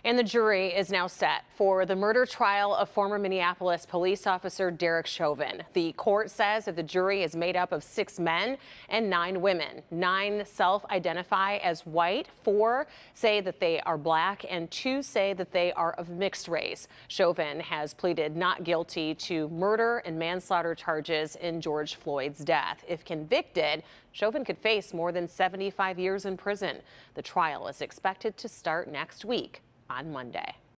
And the jury is now set for the murder trial of former Minneapolis police officer Derek Chauvin. The court says that the jury is made up of 6 men and 9 women. 9 self-identify as white, 4 say that they are black, and 2 say that they are of mixed race. Chauvin has pleaded not guilty to murder and manslaughter charges in George Floyd's death. If convicted, Chauvin could face more than 75 years in prison. The trial is expected to start next week on Monday.